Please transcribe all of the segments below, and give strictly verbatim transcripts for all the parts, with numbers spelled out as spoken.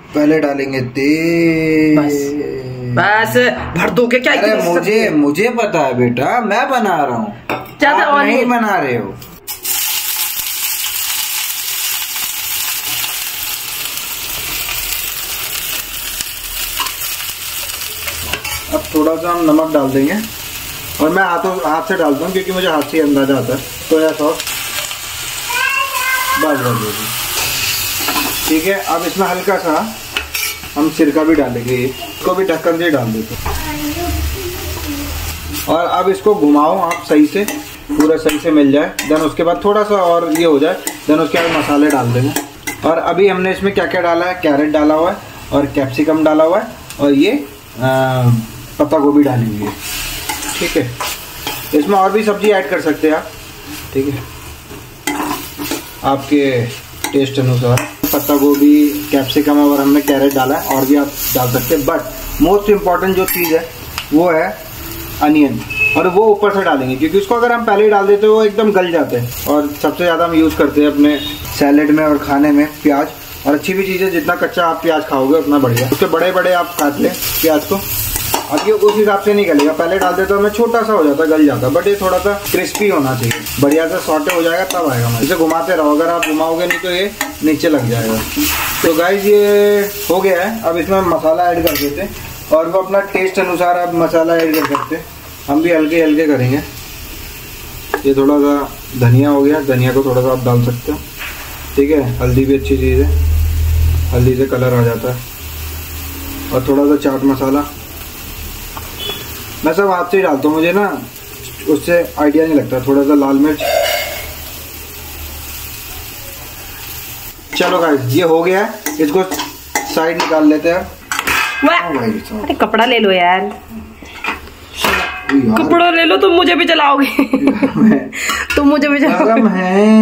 पहले डालेंगे तेल। बस बस भर दो क्या? अरे मुझे मुझे पता है बेटा, मैं बना रहा हूँ, आप नहीं बना रहे हो। अब थोड़ा सा हम नमक डाल देंगे, और मैं हाथों हाथ से डालता हूँ क्योंकि मुझे हाथ से अंदाजा आता है। सोया सॉस बस बस बस ठीक है। अब इसमें हल्का सा हम सिरका भी डालेंगे, इसको भी ढक्कन से डाल देते हैं। और अब इसको घुमाओ आप सही से, पूरा सही से मिल जाए। देन उसके बाद थोड़ा सा और ये हो जाए, देन उसके बाद मसाले डाल देंगे। और अभी हमने इसमें क्या क्या डाला है, कैरेट डाला हुआ है और कैप्सिकम डाला हुआ है, और ये आ, पत्ता गोभी डालेंगे। ठीक है, इसमें और भी सब्जी ऐड कर सकते हैं आप, ठीक है, आपके टेस्ट अनुसार। पत्ता गोभी, कैप्सिकम और हमने कैरेट डाला है, और भी आप डाल सकते हैं। बट मोस्ट इम्पॉर्टेंट जो चीज़ है वो है अनियन, और वो ऊपर से डालेंगे क्योंकि उसको अगर हम पहले ही डाल देते हैं वो एकदम गल जाते हैं। और सबसे ज़्यादा हम यूज़ करते हैं अपने सैलेड में और खाने में प्याज। और अच्छी भी चीज़ है, जितना कच्चा आप प्याज खाओगे उतना बढ़िया। उसके बड़े बड़े आप काट लें प्याज को। अब ये उस हिसाब से नहीं गलेगा, पहले डाल देते तो हमें छोटा सा हो जाता, गल जाता, बट ये थोड़ा सा क्रिस्पी होना चाहिए, बढ़िया से सॉटे हो जाएगा तब आएगा। इसे घुमाते रहो, अगर आप घुमाओगे नहीं तो ये नीचे लग जाएगा। तो गाइस ये हो गया है। अब इसमें मसाला ऐड कर देते हैं, और वो अपना टेस्ट अनुसार आप मसाला ऐड कर सकते हैं। हम भी हल्के हल्के करेंगे। ये थोड़ा सा धनिया हो गया, धनिया को थोड़ा सा आप डाल सकते हो, ठीक है। हल्दी भी अच्छी चीज़ है, हल्दी से कलर आ जाता है। और थोड़ा सा चाट मसाला, मैं सब हाथ से ही डालता हूँ, मुझे ना उससे आइडिया नहीं लगता। थोड़ा सा लाल मिर्च। चलो गाइस ये हो गया है, इसको साइड निकाल लेते हैं। अरे कपड़ा ले लो यार, यार। कपड़ा ले लो, तुम मुझे भी जलाओगे। तुम मुझे भी जलाओगे।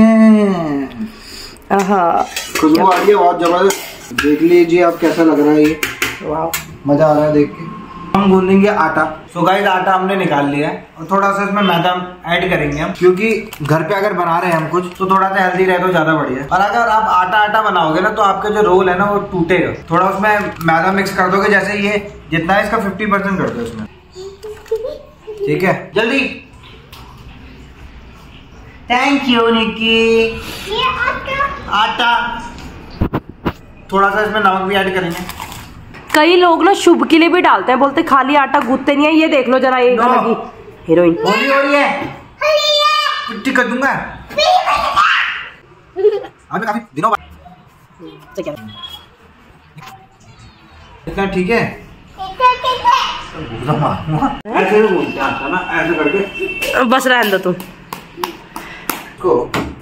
खुशबू आ रही है बहुत जबरदस्त। देख लीजिए आप कैसा लग रहा है ये, वाह मजा आ रहा है देख के। हम गूंदेंगे आटा। सो गाइस आटा हमने निकाल लिया है, और थोड़ा सा इसमें मैदा ऐड करेंगे हम, क्योंकि घर पे अगर बना रहे हैं हम कुछ तो थोड़ा सा हेल्दी रहे तो ज्यादा बढ़िया है। और अगर आप आटा आटा बनाओगे ना तो आपका जो रोल है ना वो टूटेगा। थोड़ा उसमें मैदा मिक्स कर दोगे, जैसे ये जितना है इसका फिफ्टी परसेंट कर दो इसमें, ठीक है। जल्दी। Thank you Nikki. आटा थोड़ा सा इसमें नमक भी ऐड करेंगे। कई लोग ना शुभ के लिए भी डालते हैं, बोलते खाली आटा गूंथते नहीं है। ये देख लो जरा, एक लगी हीरोइन होली हो रही है, पिट्टी कर दूंगा अभी काफी दिनों बाद। इतना ठीक है, ऐसे बोलते हैं ना, ऐसे करके बस रहने दो तुम को।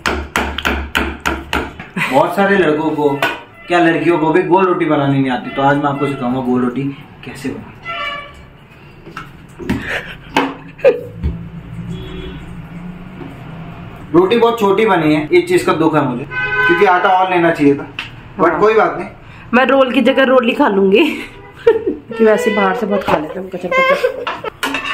बहुत सारे लड़कों को, क्या लड़कियों को भी गोल रोटी बनानी नहीं आती, तो आज मैं आपको सिखाऊंगा गोल रोटी कैसे बनानी। रोटी बहुत छोटी बनी है, इस चीज का दुख है मुझे, क्योंक't आटा और लेना चाहिए था, बट हाँ। कोई बात नहीं, मैं रोल की जगह रोली खा लूंगी। कि वैसे बाहर से बहुत खा लेते हैं कचर कचर।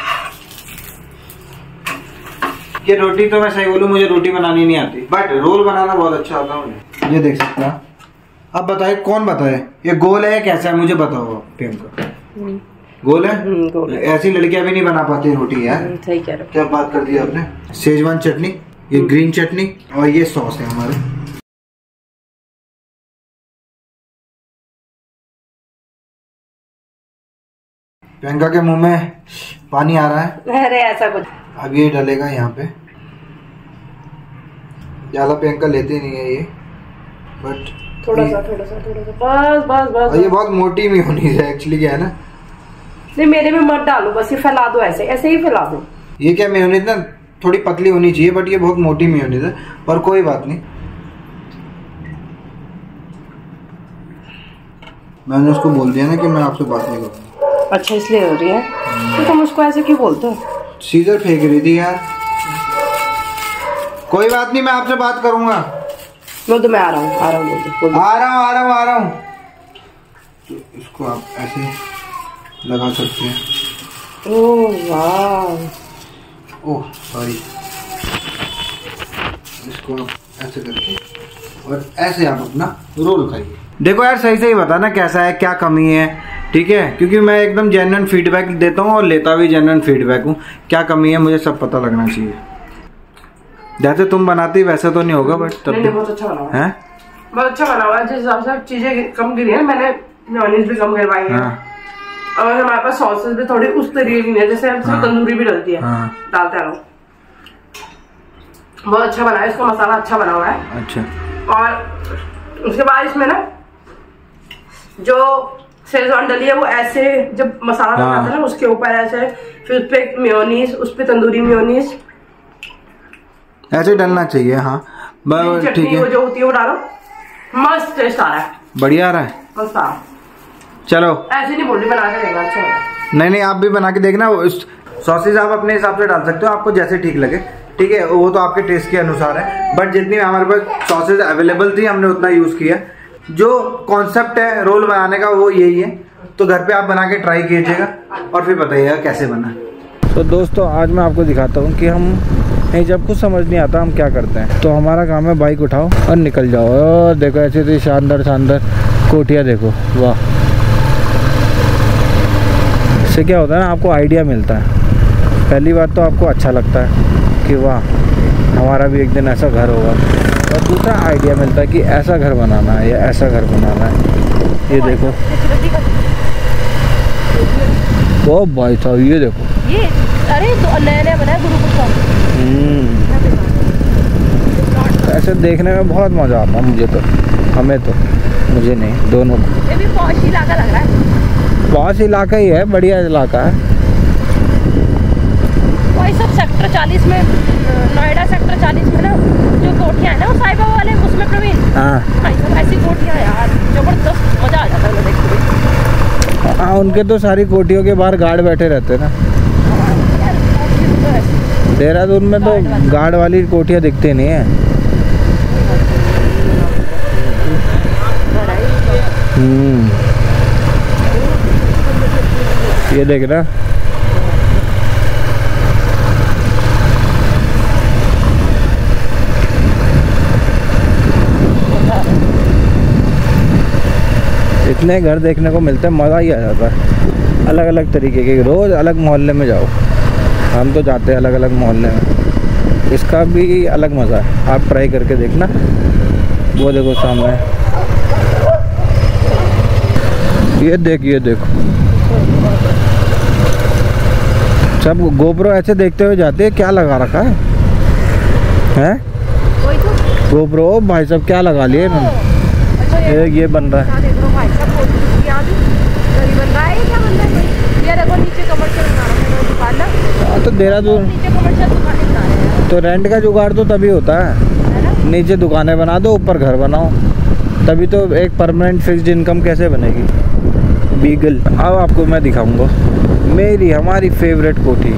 ये रोटी तो मैं सही बोलूं, मुझे रोटी बनानी नहीं आती, बट रोल बनाना बहुत अच्छा आता है मुझे। ये देख सकते हैं। अब बताइए कौन बताए ये गोल है कैसा है, मुझे बताओ प्रियंका। गोल है, गोल है। ऐसी लड़कियां भी नहीं बना पाती रोटी यार। सही कह रहे हो। क्या बात कर दी आपने। शेजवान चटनी, ये ग्रीन चटनी, और ये सॉस है हमारे। प्रियंका के मुंह में पानी आ रहा है। अरे ऐसा कुछ। अब ये डलेगा यहाँ पे। ज्यादा प्रियंका लेती नहीं है ये, बट थोड़ा सा थोड़ा सा थोड़ा सा बस बस बस। ये बहुत मोटी मेयोनीज है एक्चुअली, क्या है ना। नहीं मेरे में मत डालो, बस ये फैला दो, ऐसे ऐसे ही फैला दो। ये क्या मेयोनीज ना थोड़ी पतली होनी चाहिए, बट ये बहुत मोटी मेयोनीज है, पर कोई बात नहीं। मैंने उसको बोल दिया ना कि मैं आपसे बात नहीं करूँगा। अच्छा इसलिए हो रही है, तो तुम उसको ऐसे क्यों बोलते हो। सीजर फेंक रही थी यार। कोई बात नहीं, मैं आपसे बात करूंगा। बोल दो मैं आ रहा हूँ, आ रहा हूँ, बोल दो आ रहा हूँ आ रहा हूँ आ रहा हूँ। तो इसको आप ऐसे लगा सकते हैं। ओह वाह, ओह सॉरी। इसको आप ऐसे करके और ऐसे आप अपना रोल खाइए। देखो यार सही सही बता ना कैसा है, क्या कमी है, ठीक है, क्योंकि मैं एकदम जेन्युइन फीडबैक देता हूँ और लेता भी जेन्युइन फीडबैक हूँ। क्या कमी है मुझे सब पता लगना चाहिए। जैसे तुम बनाती वैसे तो नहीं होगा, बट तब नहीं, नहीं, बहुत अच्छा बना हुआ है, बहुत अच्छा बना हुआ है। जिस हिसाब से चीजें कम गिरी है, मैंने मेयोनीज भी कम गिरवाई है। हाँ। और हमारे पास सॉसेस भी थोड़ी उस तरीके की नहीं है, जैसे हम हाँ। तंदूरी भी डलती है, हाँ। डालते हैं लोग। बहुत अच्छा बना है, इसका मसाला अच्छा बना हुआ है। अच्छा। और उसके बाद इसमें ना जो शेजवान डली है वो ऐसे जब मसाला हाँ। बनाते हैं ना उसके ऊपर ऐसे, फिर उस पे मेयोनीज, उस पे तंदूरी मेयोनीज ऐसे डलना चाहिए। हाँ बस ठीक चटनी वो है, जो होती है वो डालो, मस्त टेस्ट आ रहा है, बढ़िया आ रहा है। मस्त आ रहा है। चलो ऐसे नहीं बोल रही, बना के देगा, अच्छा होगा। नहीं नहीं, आप भी बना के देखना। सॉसेज आप अपने हिसाब से डाल सकते हो, आपको जैसे ठीक लगे, ठीक है, वो तो आपके टेस्ट के अनुसार है। बट जितनी हमारे पास सॉसेज अवेलेबल थी हमने उतना यूज किया। जो कॉन्सेप्ट है रोल बनाने का वो यही है, तो घर पे आप बना के ट्राई कीजिएगा और फिर बताइएगा कैसे बना। तो दोस्तों आज मैं आपको दिखाता हूँ कि हम नहीं, जब कुछ समझ नहीं आता हम क्या करते हैं। तो हमारा काम है बाइक उठाओ और निकल जाओ। और देखो ऐसी थी शानदार शानदार कोटियाँ, देखो वाह। इससे क्या होता है ना, आपको आइडिया मिलता है। पहली बात तो आपको अच्छा लगता है कि वाह हमारा भी एक दिन ऐसा घर होगा, और दूसरा आइडिया मिलता है कि ऐसा घर बनाना है या ऐसा घर बनाना है। ये देखो वो भाई साहब, ये देखो ये, अरे तो नया नया बनाया गुरु प्रसाद। ऐसे देखने में बहुत मज़ा आता मुझे तो, हमें तो, मुझे नहीं, दोनों को। ये भी पॉश इलाका लग रहा है, पॉश इलाका ही है, बढ़िया इलाका है। वही सब सेक्टर चालीस में, नोएडा सेक्टर चालीस में ना जो कोठियाँ है ना वो साईं बाबा वाले, उसमें प्रवीण हाँ भाई सब ऐसी कोठियाँ यार, जबरदस्त मजा आ जाता है उन्हें देखते। हाँ, उनके तो सारी कोठियों के बाहर गार्ड बैठे रहते हैं ना। देहरादून में तो गार्ड वाली कोठियाँ दिखती नहीं है। हम्म, ये देख ना, इतने घर देखने को मिलते हैं, मज़ा ही आ जाता है। अलग अलग तरीके के, रोज़ अलग मोहल्ले में जाओ, हम तो जाते हैं अलग अलग मोहल्ले में। इसका भी अलग मज़ा है, आप ट्राई करके देखना। वो देखो सामने, ये देख, ये देखो सब गोप्रो ऐसे देखते हुए जाते हैं। क्या लगा रखा है, हैं? गोप्रो भाई साहब क्या लगा लिए इन्होंने। अच्छा ये ये बन रहा है, देख लो भाई साहब, यहाँ भी गली बन रहा है, क्या बन रहा है? ये देखो नीचे कमर्शियल बना रहा है दुकान ना। हाँ, तो देहरादून नीचे कमर्शियल दुकानें बना रहे हैं तो रेंट का जुगाड़ तो तभी होता है, है ना। नीचे दुकानें बना दो, ऊपर घर बनाओ, तभी तो एक परमानेंट फिक्स्ड इनकम कैसे बनेगी। बीगल, अब आपको मैं दिखाऊंगा मेरी हमारी फेवरेट कोठी,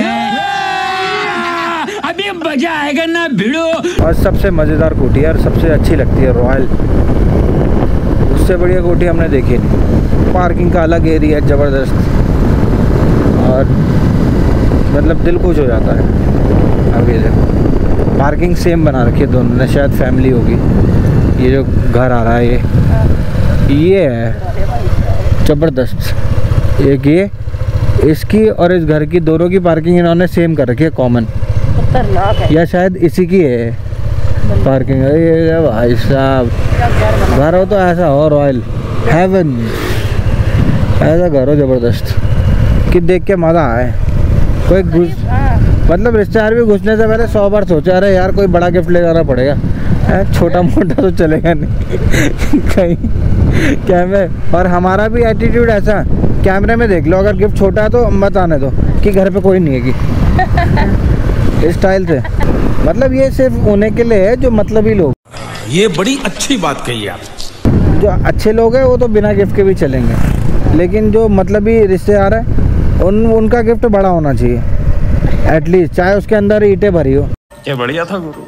अभी मजा आएगा ना भिड़ो। और सबसे मज़ेदार कोठी है और सबसे अच्छी लगती है, रॉयल। उससे बढ़िया कोठी हमने देखी नहीं। पार्किंग का अलग एरिया ज़बरदस्त, और मतलब दिल खुश हो जाता है। अब ये देखो पार्किंग सेम बना रखी है दोनों ने, शायद फैमिली होगी। ये जो घर आ रहा है ये ये है ज़बरदस्त। एक ये इसकी और इस घर की, दोनों की पार्किंग इन्होंने सेम कर रखी है, कॉमन। खतरनाक है, या शायद इसी की है पार्किंग। ये भाई साहब, घर हो तो ऐसा हो, रॉयल हेवन, ऐसा घर हो ज़बरदस्त कि देख के मज़ा आए। कोई घुस मतलब रिश्तेदार भी घुसने से पहले सौ बार सोचा, अरे यार कोई बड़ा गिफ्ट ले जाना पड़ेगा, है छोटा मोटा तो चलेगा नहीं कहीं कैमरे। और हमारा भी एटीट्यूड ऐसा, कैमरे में देख लो, अगर गिफ्ट छोटा है तो मत आने दो कि घर पे कोई नहीं है कि स्टाइल से। मतलब ये सिर्फ उन्हें के लिए है जो मतलबी लोग। ये बड़ी अच्छी बात कही आप। जो अच्छे लोग हैं वो तो बिना गिफ्ट के भी चलेंगे, लेकिन जो मतलबी रिश्तेदार है उन उनका गिफ्ट बड़ा होना चाहिए एटलीस्ट, चाहे उसके अंदर ईंटें भरी हो। क्या बढ़िया था गुरु।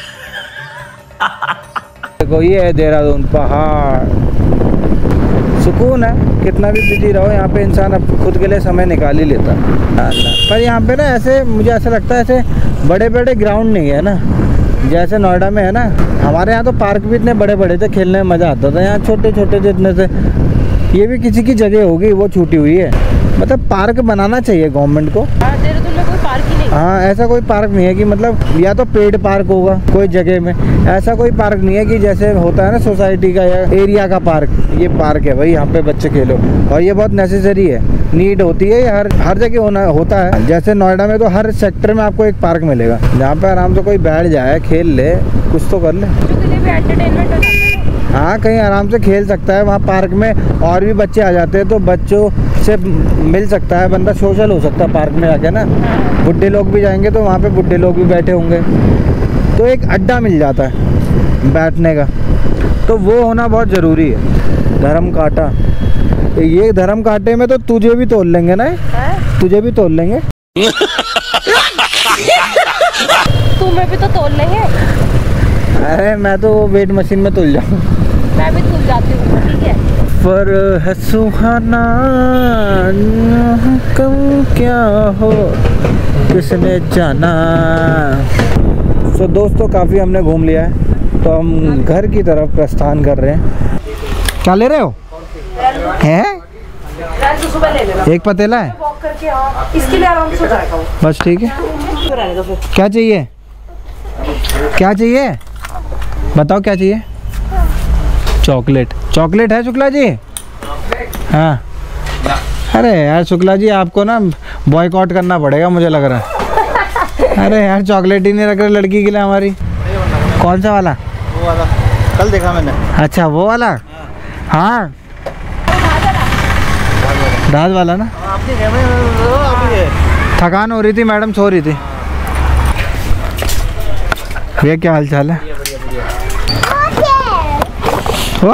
देखो ये है देहरादून, पहाड़, सुकून है। कितना भी बिजी रहो यहाँ पे इंसान अब खुद के लिए समय निकाल ही लेता है। पर यहाँ पे ना ऐसे मुझे ऐसा लगता है ऐसे बड़े बड़े ग्राउंड नहीं है ना, जैसे नोएडा में है ना, हमारे यहाँ तो पार्क भी इतने बड़े बड़े थे, खेलने में मज़ा आता था। यहाँ छोटे छोटे जितने थे, ये भी किसी की जगह होगी वो छूटी हुई है। मतलब पार्क बनाना चाहिए गवर्नमेंट को। देहरादून में कोई पार्क ही नहीं। हाँ, ऐसा कोई पार्क नहीं है कि मतलब या तो पेड पार्क होगा कोई जगह में, ऐसा कोई पार्क नहीं है कि जैसे होता है ना सोसाइटी का या एरिया का पार्क, ये पार्क है भाई यहाँ पे बच्चे खेलो। और ये बहुत नेसेसरी है, नीड होती है, हर हर जगह होना होता है। जैसे नोएडा में तो हर सेक्टर में आपको एक पार्क मिलेगा जहाँ पे आराम से कोई बैठ जाए, खेल ले, कुछ तो कर ले, एंटरटेनमेंट हो जाता है। हाँ, कहीं आराम से खेल सकता है वहाँ पार्क में। और भी बच्चे आ जाते हैं तो बच्चों से मिल सकता है बंदा, सोशल हो सकता है पार्क में जाके ना। बुढ़े लोग भी जाएंगे तो वहाँ पे बुढ़े लोग भी बैठे होंगे, तो एक अड्डा मिल जाता है बैठने का, तो वो होना बहुत ज़रूरी है। धर्म कांटा, ये धर्म कांटे में तो तुझे भी तोड़ लेंगे ना, तुझे भी तोड़ लेंगे। तुम्हें भी तो तोड़ लेंगे। अरे मैं तो वेट मशीन में तुल जाऊँ। मैं भी तुल जाती हूँ, ठीक है। पर है सुहाना कम क्या हो किसने जाना। तो दोस्तों काफ़ी हमने घूम लिया है, तो हम घर की तरफ प्रस्थान कर रहे हैं। क्या ले रहे हो? हैं? तो सुबह ले लेना। एक पतीला है, वॉक करके हाँ, इसके लिए आराम से हो जाएगा वो। बस ठीक है। रहने दो फिर। क्या चाहिए, क्या चाहिए बताओ, क्या चाहिए? चॉकलेट, चॉकलेट है शुक्ला जी? हाँ। अरे यार शुक्ला जी, आपको ना बॉयकॉट करना पड़ेगा मुझे लग रहा है। अरे यार चॉकलेट ही नहीं रख रहे लड़की के लिए हमारी। कौन सा वाला? वो वाला कल देखा मैंने। अच्छा वो वाला, हाँ दाद वाला ना। थकान हो रही थी, मैडम सो रही थी। भैया क्या हाल चाल है? ओ?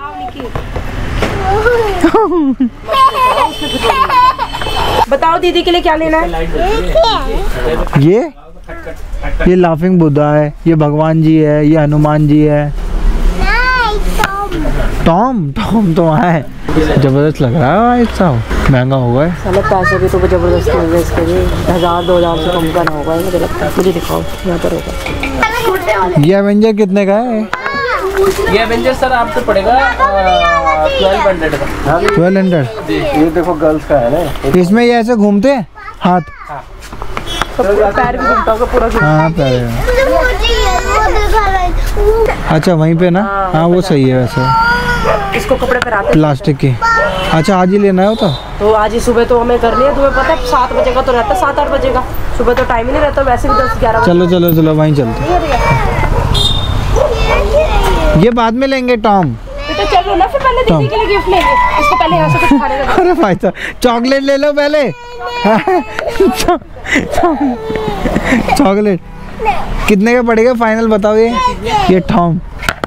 बताओ दीदी के लिए क्या लेना है? ये ये लाफिंग बुद्धा है, ये भगवान जी है, ये हनुमान जी है। टॉम टॉम तो वहाँ है। जबरदस्त लग रहा है भाई साहब, महंगा होगा। साले पैसे भी तो जबरदस्ती होंगे इसके लिए, हजार दो हजार से कम का ना होगा मुझे लगता है। मुझे दिखाओ यहाँ पर होगा। ये एवेंजर कितने का है? ये एवेंजर सर आपको पड़ेगा ट्वेल्व हंड्रेड का। Twelve hundred. ये देखो गर्ल्स का है ना, इसमें ये ऐसे घूमते हैं हाथ, तो पैर भी घूमता होगा पूरा। हाँ पैर। अच्छा वहीं पे ना, हाँ वो सही है वैसे। इसको कपड़े पहनाते प्लास्टिक की। अच्छा आज ही लेना है होता तो आज ही सुबह तो हमें करनी है। तुम्हें पता है सात बजे का तो रहता है, सात आठ बजे का सुबह तो टाइम ही नहीं रहता, वैसे भी दस ग्यारह बजे। चलो चलो चलो वहीं चलते। ये बाद में लेंगे टॉम। तो चलो ना फिर, पहले दीदी के लिए गिफ्ट लेंगे। इसको पहले यहाँ से कुछ खाने का। अरे भाई साहब चॉकलेट ले लो पहले। चॉकलेट कितने का पड़ेगा फाइनल बताओ? ये ये टॉम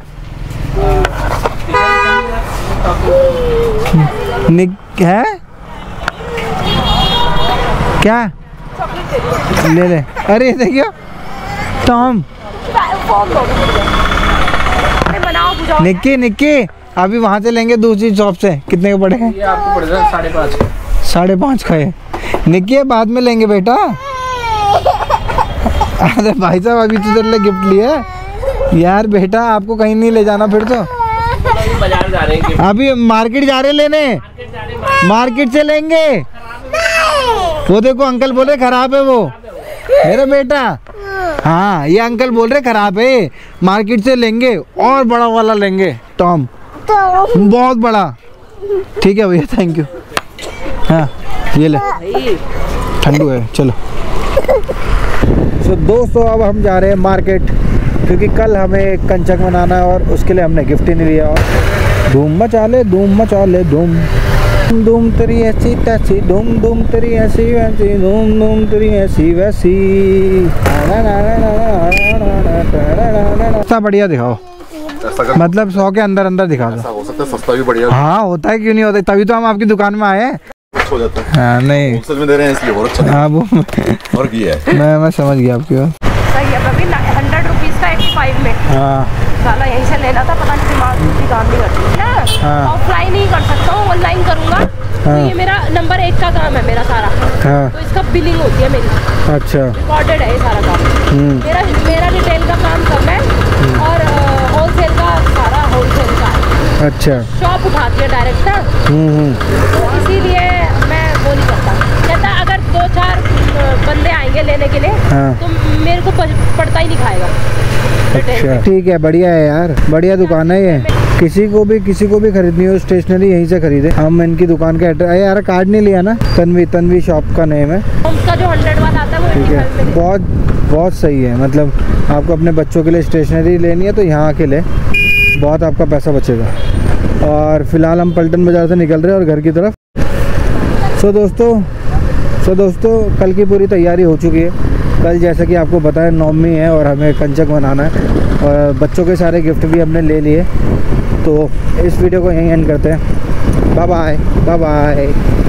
निक है क्या? ले ले। अरे देखियो टॉम। निक्की निक्की अभी वहाँ से लेंगे दूसरी शॉप से। कितने का पड़ेगा? ये आपको पड़ेगा साढ़े पाँच साढ़े पाँच का है। निक्की बाद में लेंगे बेटा। अरे भाई साहब अभी तो तेरे लिए गिफ्ट लिया यार। बेटा आपको कहीं नहीं ले जाना फिर तो। बाजार जा रहे हैं। अभी मार्केट जा रहे लेने, मार्केट से लेंगे। वो देखो अंकल बोल रहे खराब है वो मेरा बेटा। हाँ ये अंकल बोल रहे खराब है, मार्केट से लेंगे और बड़ा वाला लेंगे टॉम, बहुत बड़ा। ठीक है भैया थैंक यू। हाँ ये ले, ठंडू है चलो। तो दोस्तों अब हम जा रहे हैं मार्केट, क्योंकि कल हमें कंचक बनाना है और उसके लिए हमने गिफ्ट ही नहीं लिया। और धूम मचा ले धूम मचा ले धूम धूम तेरी ऐसी तैसी धूम धूम तेरी ऐसी वैसी धूम धूम तेरी ऐसी वैसी। सस्ता बढ़िया दिखाओ, मतलब सौ के अंदर अंदर दिखा दो। हो सकता है सस्ता भी बढ़िया हाँ होता है, क्यों नहीं होता, तभी तो हम आपकी दुकान में आए हैं। हो जाता है। हाँ नहीं होलसेल में दे रहे हैं इसलिए और अच्छा। हाँ वो और ये है मैं मैं समझ गया आपकी बात। सही है, हंड्रेड रुपीज़ का एट्टी फाइव में। हाँ साला यहीं से ले लेना था, पता नहीं दिमाग दूसरी काम नहीं करती ना। हाँ। ऑफलाइन ही कर सकता हूँ, ऑनलाइन करूँगा। हाँ। तो ये मेरा नंबर एक का काम है मेरा सारा। हाँ। तो इसका बिलिंग होती है मेरी। अच्छा। रिकॉर्डेड है ये सारा काम। हम्म। मेरा मेरा रिटेल का काम कम है और होलसेल का सारा होलसेल का है। अच्छा। शॉप उठाती है डायरेक्ट ना, हम्म। तो इसीलिए मैं वो नहीं करता। कहता अगर दो चार बंदे आएंगे लेने के लिए हाँ। तो मेरे को पड़ता ही नहीं खाएगा। अच्छा ठीक है, बढ़िया है यार, बढ़िया दुकान है ये। किसी को भी किसी को भी खरीदनी हो स्टेशनरी यहीं से खरीदे। हम इनकी दुकान का एड्रेस, यार कार्ड नहीं लिया ना, तन्वी तन्वी शॉप का नेम है। उसका जो हंड्रेड वाला आता है वो ठीक है, बहुत बहुत सही है। मतलब आपको अपने बच्चों के लिए स्टेशनरी लेनी है तो यहाँ आके ले, बहुत आपका पैसा बचेगा। और फिलहाल हम पलटन बाज़ार से निकल रहे हैं और घर की तरफ। सो दोस्तों सो दोस्तों कल की पूरी तैयारी हो चुकी है। कल जैसा कि आपको पता है नवमी है और हमें कंचक बनाना है और बच्चों के सारे गिफ्ट भी हमने ले लिए। तो इस वीडियो को यहीं एंड करते हैं। Bye bye bye bye.